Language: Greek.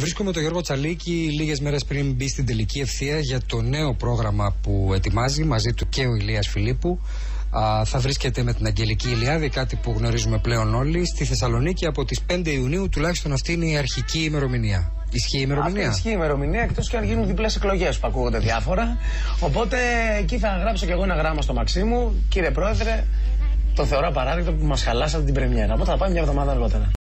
Βρίσκομαι τον Γιώργο Τσαλίκη λίγες μέρες πριν μπει στην τελική ευθεία για το νέο πρόγραμμα που ετοιμάζει μαζί του και ο Ηλίας Φιλίππου. Θα βρίσκεται με την Αγγελική Ηλιάδη, κάτι που γνωρίζουμε πλέον όλοι, στη Θεσσαλονίκη από τις 5 Ιουνίου, τουλάχιστον αυτή είναι η αρχική ημερομηνία. Ισχύει η ημερομηνία? Ισχύει η ημερομηνία, εκτός και αν γίνουν διπλές εκλογές που ακούγονται διάφορα. Οπότε εκεί θα γράψω κι εγώ ένα γράμμα στο Μαξίμου. Κύριε Πρόεδρε, το θεωρώ απαράδεκτο που μας χαλάσατε την πρεμιέρα. Οπότε θα πάμε μια εβδομάδα αργότερα.